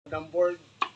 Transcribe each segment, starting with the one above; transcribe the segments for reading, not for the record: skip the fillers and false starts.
Ng board.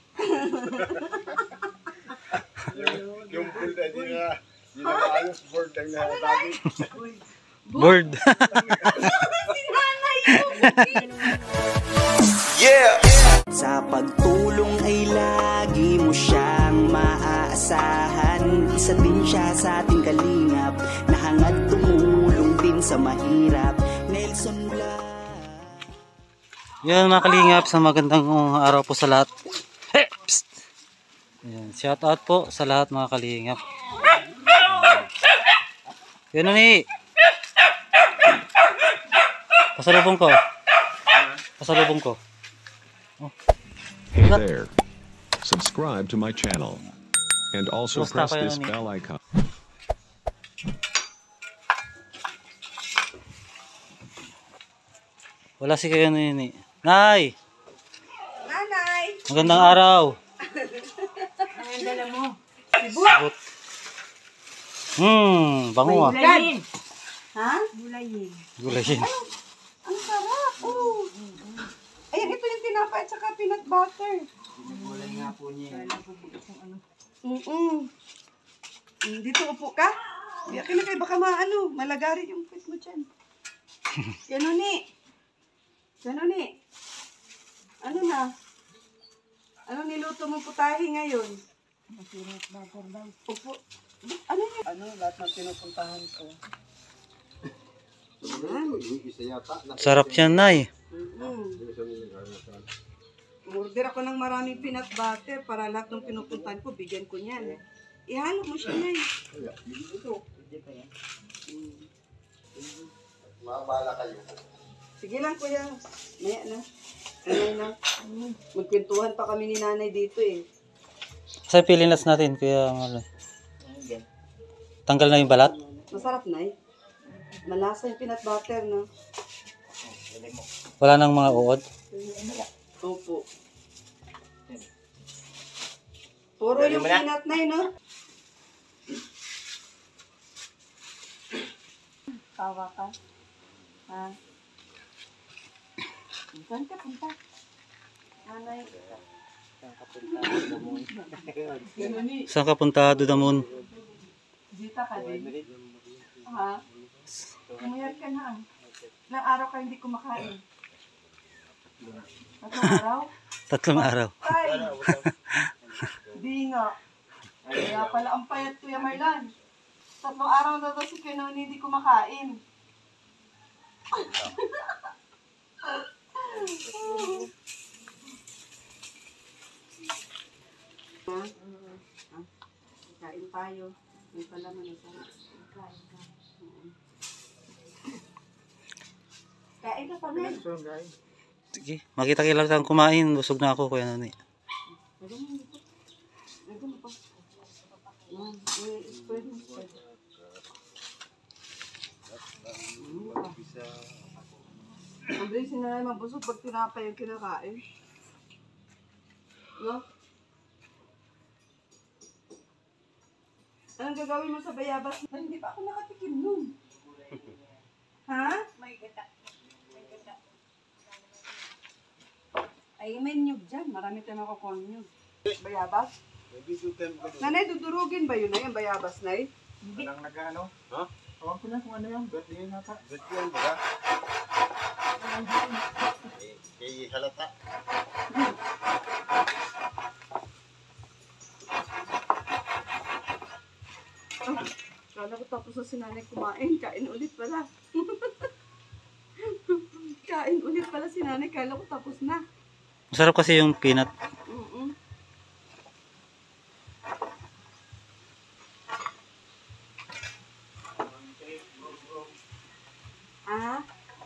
yung board ay di na ayos board ang nakatagi. Board. Yeah! Sa pagtulong ay lagi mo siyang maaasahan. Isa din siya sa ating kalingap na hangad tumulong din sa mahirap. Nelson Blas. Yan mga kalingap, sa magandang araw po sa lahat. Ayan, shout out po sa lahat mga kalingap. Yan ni. Pasalubong ko. Pasalubong ko. Oh. Hey there. Subscribe to my channel. And also press this bell icon. Wala si kayo ni. Nay! Nanay! Magandang araw. Ang dala mo. Sibut. Bango ah. Gulayin. Ha? Gulayin. Gulayin. Ang sarap. Oh. Ayan, ito yung tinapay at saka peanut butter. Gulay nga po niya. Dito upo ka. Iyakin na kayo, baka malagari yung face mo dyan. Yan ni. Yan ni. Ano na? Ano niluto mo putahe ngayon? Upo. Ano yun? Lahat ng pinupuntahan ko. Sarap yan, Nay. Order ako ng maraming peanut butter para lahat ng pinupuntahan ko, bigyan ko niyan. Ihalo mo siya na Mabala kayo. Sige lang kuya. Maya na. Ano na. Magkwentuhan pa kami ni nanay dito eh. Saan pilinas natin, kuya? Tanggal na yung balat? Masarap na eh. Malasa yung peanut butter no. Wala nang mga uod? Opo. Puro yung peanut na no. Tawa ka. Ha? Saan ka punta? Nanay. Saan ka punta, Dudamon? Dita ka din. Ha? Umayat ka na. Ilang araw ka hindi kumakain? 3 araw? 3 araw. Ay! Di nga. Kaya pala ang payat Kuya Marlan. 3 araw na daw si Kenoni hindi kumakain. Kain tayo. May palaman na sa kain ka. Kain ka pa nga. Sige, makita lang tayong kumain. Busog na ako, kuya Nani. Ang bilis na naman mabusog pag tinapay yung kinakain. No? Anong gagawin mo sa bayabas? Ay, hindi pa ako nakatikim nun. Ha? May gata. Ay, may nyug dyan. Marami tayo makukuha nyug. Bayabas? Nanay, dudurugin ba yun na yung bayabas, Nay? Hindi. Walang nag-ano? Ha? Tawag ko na kung ano yan. Birthday yan nata. Birthday yan ba? Eh, halata. Kala ko tapos na si nanay kumain. Kain ulit pala. Kain ulit pala si nanay. Kala ko tapos na. Masarap kasi yung peanut. Ah?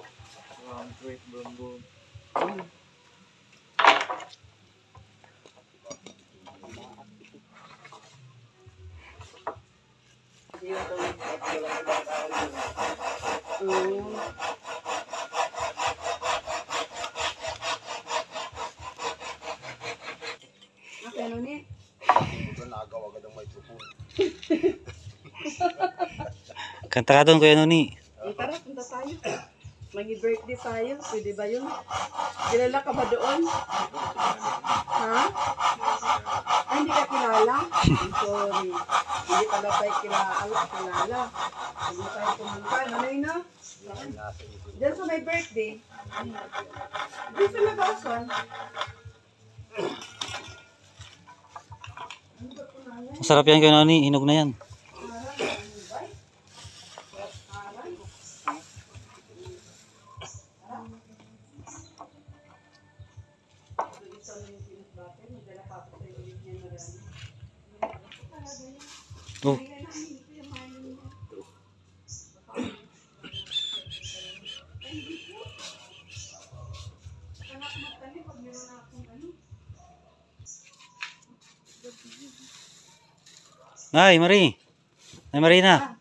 Ano ni? Nagawa agad ang microphone. Kanta ka doon, kuya Noni. Tara, punta tayo. Mag-birthday tayo. Pwede ba yun? Kilala ka ba doon? lang? I'm sorry. Hindi pala tayo kilala. Hindi tayo pumunta. Nanay na? Diyan sa may birthday. Diyan sa Nagasan. Masarap yan kayo nani, hinog na yan. Oh. Ay, Marie. Ay, Marina.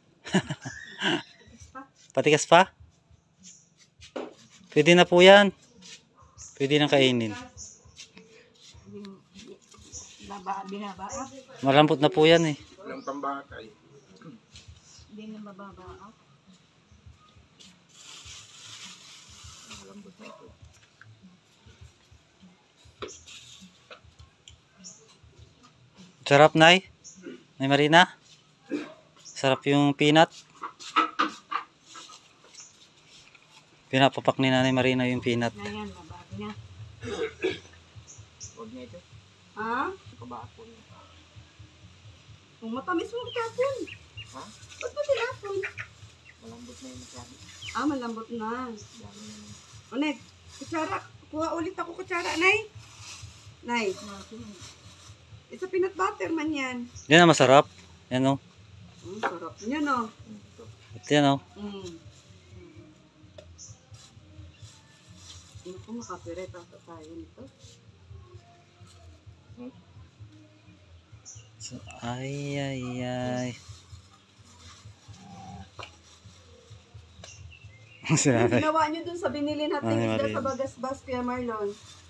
Patikas pa? Pwede na po yan. Pwede na kainin. Binaba. Malambot na po yan eh. Walang pambatay. Hindi na mababa. Sarap, Nay. Nay Marina. Sarap yung peanut. Pinapapak ni Nanay Marina yung peanut. Ayan, mababa niya. Huwag niya ito. Ha? Kabakon. Kung matamis mo itapon. Ha? Ba't ba tinapon? Malambot na yung masyado. Ah, malambot na. O, Nay, kutsara. Kuha ulit ako kutsara, Nay. Nay. It's a peanut butter man yan. Yan ang masarap. Yan o. Sarap niya, no? At yan o. Hindi ko makapiret ata tayo nito. So, ay. Sinabi. Ginawa niyo dun sa binili natin Ay, isda Maria. sa Bagasbas, Kuya Marlon.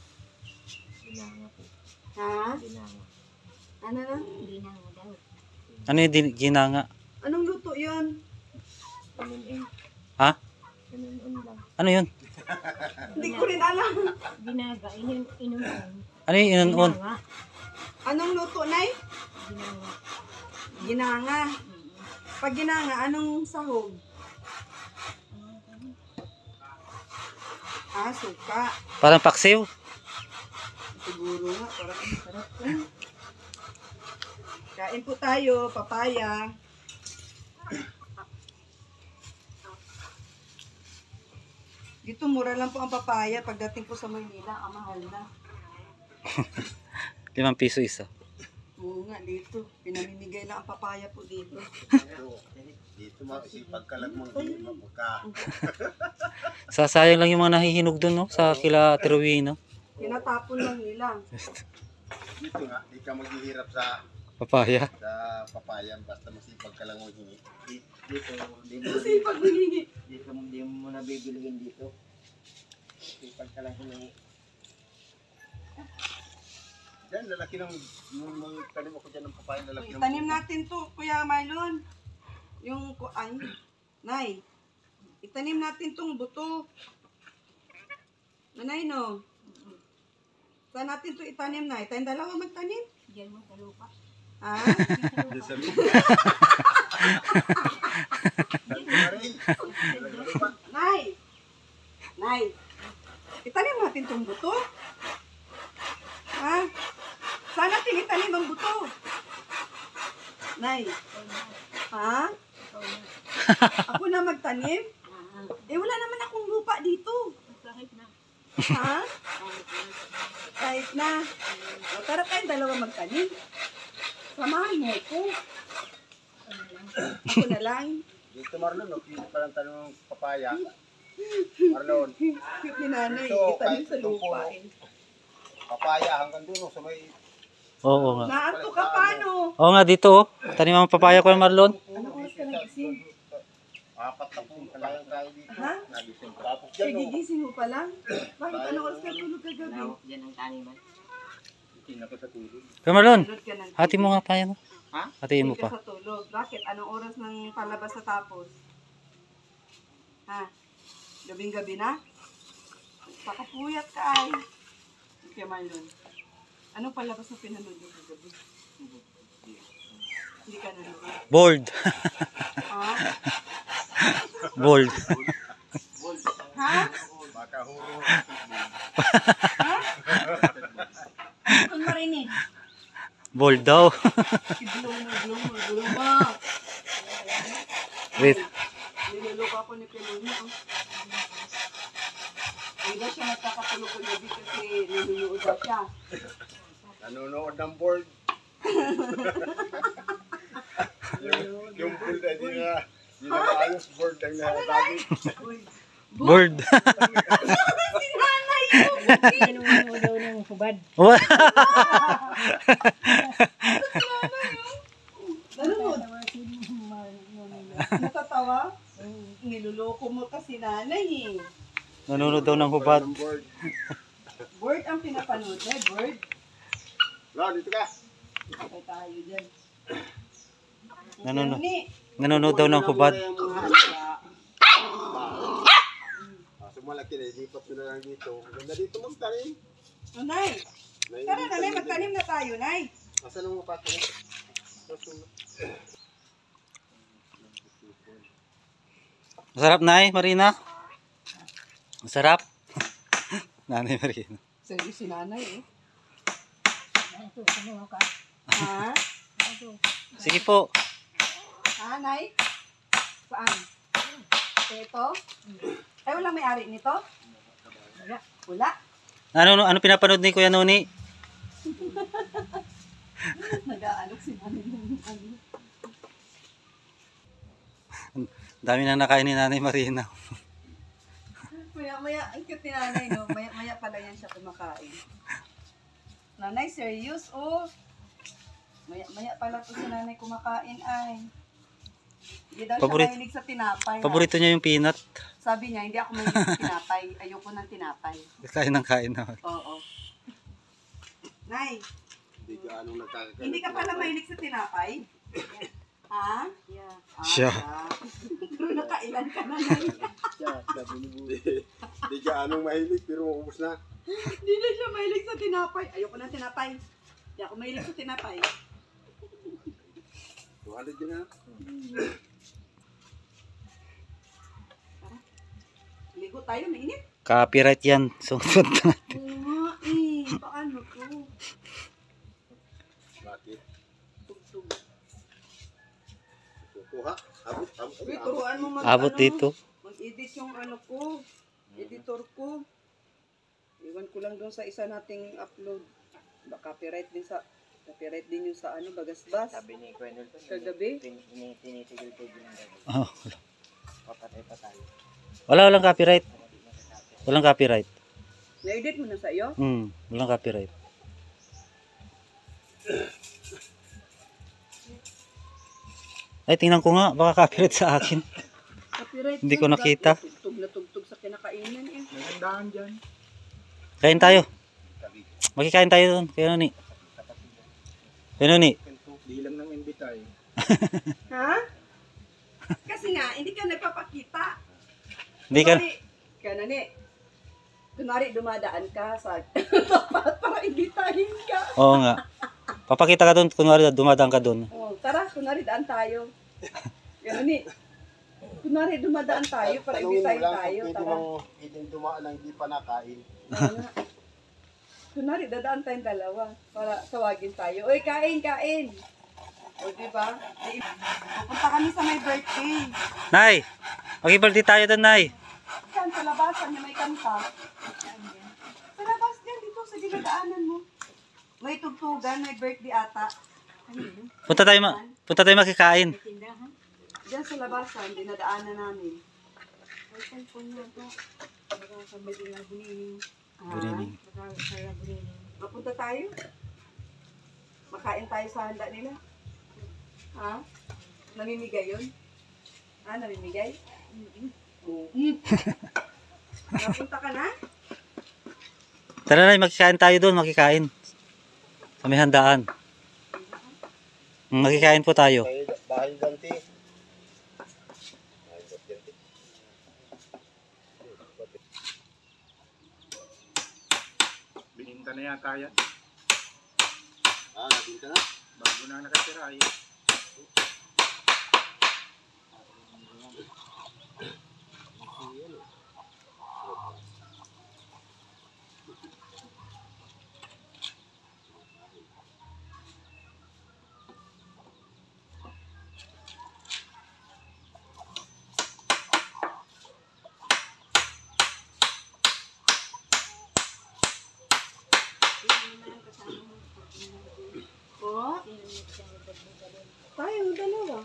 Ha? Ano na? Ano yung ginanga? Anong luto yun? Ha? Ano yun? Hindi ko rin alam. Ginaga, inunon. Ano yung inunon? Anong luto, Nay? Ginanga. Pag ginanga, anong sahog? Ah, suka. Parang paksiw. Siguro nga, parang ang sarap ko. Kain po tayo, papaya. Dito, mura lang po ang papaya. Pagdating po sa Maynila, ang mahal na. 5 piso isa. Oo nga, dito. Pinamimigay lang ang papaya po dito. Dito masipag ka lang mong hindi mabuka. Sasayang lang yung mga nahihinog dun, no? Sa kila Teruino. Tinatapon lang nila. Dito nga, di ka maghihirap sa Papaya. papaya basta masipag ka lang mong hingi. Kasi pag humingi. Dito hindi mo na bibilihin dito. Sipag ka lang humingi. Diyan, lalaki ng tanim ako dyan ng papaya, lalaki ng Itanim natin to, Kuya Marlon. Yung, ay, Nay. Itanim natin tong buto. Nanay, no? Saan natin to itanim, Nay? Tayong dalawa magtanim? Diyan mo sa lupa. Ha? Diyan sa lupa. Nay! Nay! Itanim natin tong buto. Ha? Saan natin itanim ang buto? Nay! Ha? Ako na magtanim? Eh, wala naman akong lupa dito. Kahit na. Ha? Kahit na. O, tara tayong dalawa magtanim. Samahan mo ko. Ako na lang. Dito Marlon, no? Dito pa lang tanong ng papaya. Marlon, Cute ni nanay. Ito, Itanim kahit sa ito lupa. po. Papaya hanggang doon, no? Sa may Oo nga. Naanto ka paano? Oo nga, dito oh. Tanim ang papaya ko yung Marlon. Anong oras ka nagising? 4 na po kalayang kayo dito. Ha? Nagising. Tapos dyan, no? Nagigising mo pa lang? Bakit anong oras ka tulog kagabi? Lawak dyan ang taniman. Hindi na ko sa tulog. Kuya Marlon, Tulog ka ng hati mo nga tayo. No? Ha? Hatiin mo Hindi ka pa. sa tulog. Bakit? Anong oras ng palabas sa tapos? Ha? Gabing-gabi na? Pakapuyat ka ay. Kaya Marlon. Anong palabas na pinanood mo kagabi? Hindi ka nanood. Bold. Ha? Bold. Ha? Baka huro. Kung marinig. Bold daw. Gulong ba? Wait. Niluluka ako ni Peloni. Hindi siya nagkakatulog ko gabi kasi niluluod daw siya. Nanonood ng board. yung board ay di na maayos board ang natatagi. Bold. Si nanay ko! Nanonood daw ng hubad. Nanonood? Natatawa? Niluloko mo kasi nanay eh. Nanonood daw ng hubad. Ng board. Bird ang pinapanood na, bird. Lo, dito ka. Patay tayo dyan. Nanonood. Ni, Nanonood daw ng hubad. Kaso malaki na, lipat ko na lang dito. Ganda dito magtanim. nanay. Tara nanay, magtanim na tayo, nay. Asan ang mapato? Masarap, Nay, Marina? Masarap? Nanay Marina. Sige si nanay eh. Ito, kumuha ka. Ha? Ito. Sige po. Ha, nay? Saan? Ito? Ay, walang may-ari nito? Wala. Wala? Ano pinapanood ni Kuya Noni? Nag-aalok si nanay ng ano. Dami nang nakain ni Nanay Marina. Maya-maya, ang cute ni nanay, no? Maya-maya pala yan siya kumakain. Nanay, serious, oh. Maya-maya pala to si nanay kumakain, ay. Hindi daw Paborit- siya mahilig sa tinapay. ha? Paborito niya yung peanut. Sabi niya, hindi ako mahilig sa tinapay. Ayoko ng tinapay. Kain ng kain naman. Oo. Nay, Hindi ka anong nagkakalit. hindi ka pala mahilig sa tinapay? Ha? Yeah. Siya. Pero nakailan ka na, Nay. Hindi ka anong mahilig pero maubos na. Hindi na siya mahilig sa tinapay. Ayoko ng tinapay. Hindi ako mahilig sa tinapay. 200 din na. Ligo tayo, mainit. Copyright yan. Sunod na. Oo nga eh. Paano to? Bakit? Tugtog. Kukuha. Abot. Uy, turuan mo Abot dito. Mag-edit yung ano ko. Editor ko. Iwan ko lang doon sa isa nating upload. Copyright din yung sa ano, bagasbas. Sabi ni Colonel ko, Kagabi? tinitigil-tigil ng gabi. Oh. Papatay pa tayo. Walang copyright. Walang copyright. Na-edit mo na sa iyo? Walang copyright. Ay, tingnan ko nga. Baka copyright sa akin. Copyright. Hindi ko yun. nakita. Tugtog na tugtog sa kinakainan eh. Nandahan dyan. Kain tayo. Makikain tayo doon. Kaya Noni. Kaya Noni. Di lang nang imbitay. Ha? Kasi nga, hindi ka nagpapakita. Hindi ka. Kunwari, kunwari dumadaan ka sa tapat para imbitahin ka. Oo nga. Papakita ka doon. Kunwari dumadaan ka doon. Oh, tara, kunwari daan tayo. Ganun eh. Kunwari dumadaan tayo para imbitahin tayo. Tara. Pwedeng dumaan na hindi pa nakain. Oo nga. Kunwari, dadaan tayong dalawa para tawagin tayo. Uy, kain, kain! O, diba? Pupunta kami sa may birthday. Nay! Mag-birthday tayo doon, Nay. Saan? Sa labasan niya may kanta. Sa labas din, dito sa dinadaanan mo. May tugtugan, may birthday ata. Punta tayo makikain. Tindahan. Diyan sa labasan, dinadaanan namin. Ay, cellphone mo ito. Baka sabay na buniling. Buniling. Baka kaya buniling. Mapunta tayo. Makain tayo sa handa nila. Ha? Namimigay yun? Ha? Namimigay? Napunta ka na? Tara na, makikain tayo doon. Makikain. Sa may handaan. Makikain po tayo. Bahay ganti. Bininta na yata yan. Bago na nakatira yun. Po? Tayong dalawa.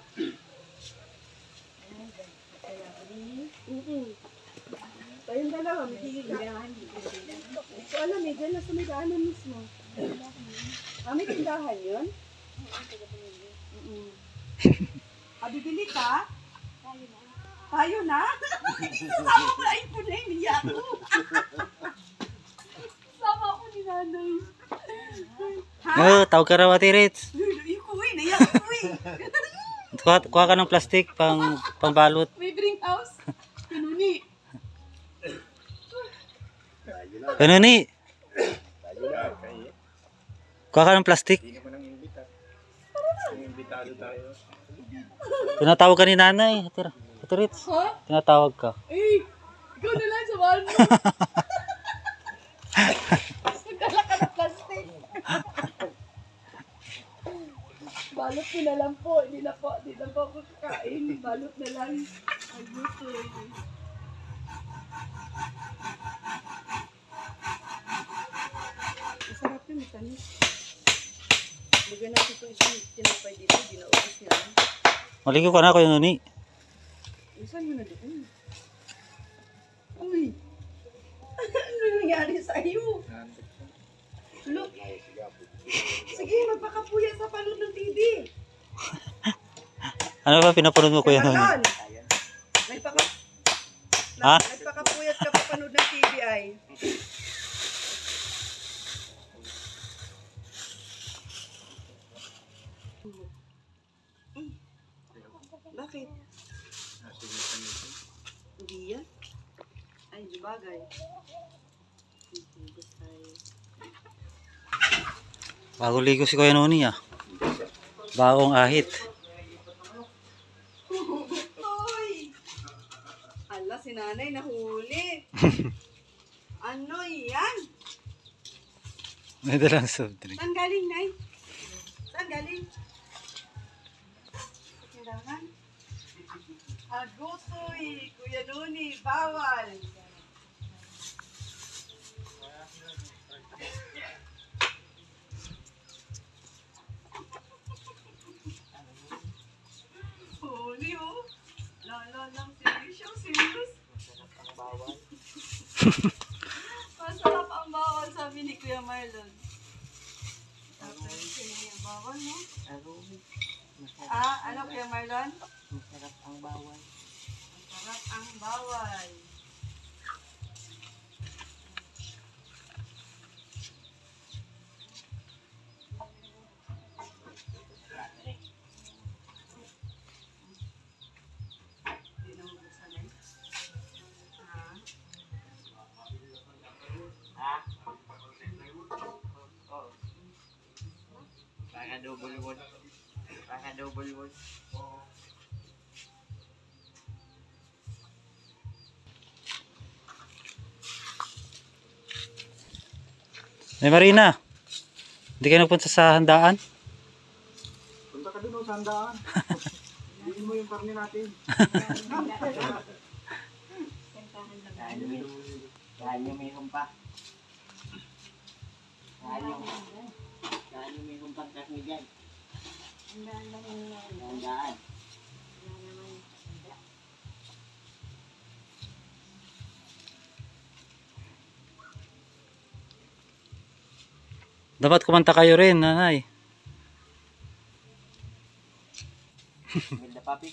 Tayong dalawa, magiging ka. Hindi ko alam eh, dyan lang sa may daanan mismo. May tindahan yun? Bibili ka? Tayo na? Sama ko na ito na iniya ko. Sama ko ni nanay. Oh, tawag ka raw, Ate Ritz. Ikuwi, naiyak ko eh. Kuha ka ng plastic pang balot. May drink house. Pinuni. Ano ni? Kuha ka ng plastic. Hindi naman ang imbita. Ang imbitado tayo. Tinatawag ka ni nanay. Ate Ritz. Ha? Tinatawag ka. Eh, ikaw na lang sa bahan mo. Nagdala ka ng plastic. Balot ko na lang po. Hindi na po ako kakain. Balot na lang. Ay, gusto eh. Masarap yun, matamis. Bigyan natin ito isang tinapay dito. Dinaubos niya. Maligo ka na, Kuya Noni. Isan mo na doon. Uy! Ano nangyari sa iyo? Look! Sige, magpakapuya sa panood ng TV. Ano ba pinapanood mo, Kuya Noni? Marlon! Ha? Nagpakapuyat ka pa panood ng TV ay. Bakit? Hindi yan? Ay, di bagay. Bagong ligo si Kuya Noni ah. Bagong ahit. Uy! Ala, si nanay nahuli. Ano yan? May dalang soft drink. Saan galing, Nay? Saan galing? Kailangan? Agusoy, Kuya Noni, bawal. Huli oh. Lala lang, serious. Masarap ang bawal, sabi ni Kuya Marlon. Tapos yung bawal, no? Ano Kuya Marlon? Masarap ang bawal. Masarap ang bawal. Hindi na mabusan eh. Baka double wood. May Marina. Hindi kayo nagpunta sa handaan? Punta ka doon sa handaan. Hindi mo yung karne natin. Saan yung mayroon pa? Saan yung mayroon pang karne dyan? Handaan. Dapat kumanta kayo rin, nanay. Gilda papi.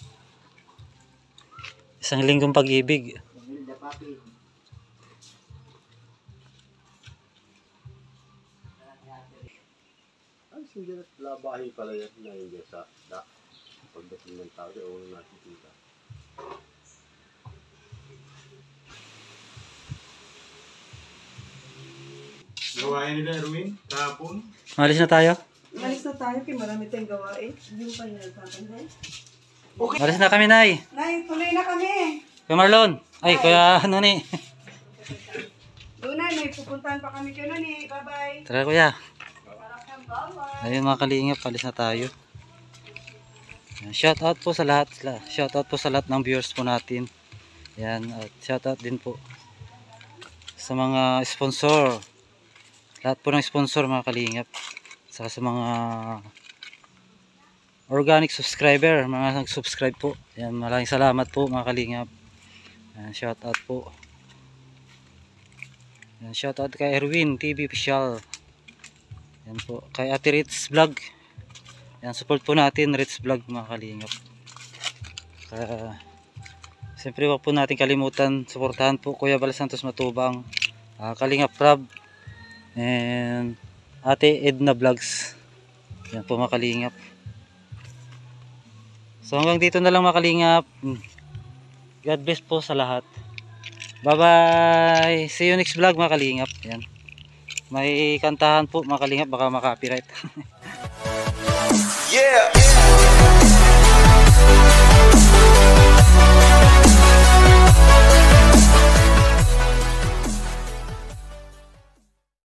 Isang linggong pag-ibig. Gilda papi. Ay, sige na. Labahi pala yan na hindi sa pagdating ng tao. O nakikita. Gawain nila, Erwin, kahapon. Malis na tayo. tayo kay marami tayong gawain. Yung pa yung nagpapanday. Okay. Alis na kami, Nay. Nay, tuloy na kami. Kuya Marlon. Ay, Kuya Noni. Doon na, may pupuntahan pa kami kayo nun eh. Bye-bye. Tara, Kuya. Bye-bye. Ayun mga kalingap, alis na tayo. Shout out po sa lahat. Shout out po sa lahat ng viewers po natin. Yan, at shout out din po sa mga sponsor. Lahat po ng sponsor mga kalingap. Saka sa mga organic subscriber, mga nag-subscribe po. Yan, maraming salamat po mga kalingap. Yan, shout out po. Yan, shout out kay Erwin TV Official. Yan po, kay Ate Ritz Vlog. Yan, support po natin Ritz Vlog mga kalingap. Siyempre wag po natin kalimutan, suportahan po Kuya Bal Santos Matubang, Kalingap Rab, and Ate Edna Vlogs. Yan po mga kalingap. So hanggang dito na lang mga kalingap. God bless po sa lahat. Bye bye. See you next vlog mga kalingap. Yan. May kantahan po mga kalingap, baka maka-copyright. Yeah.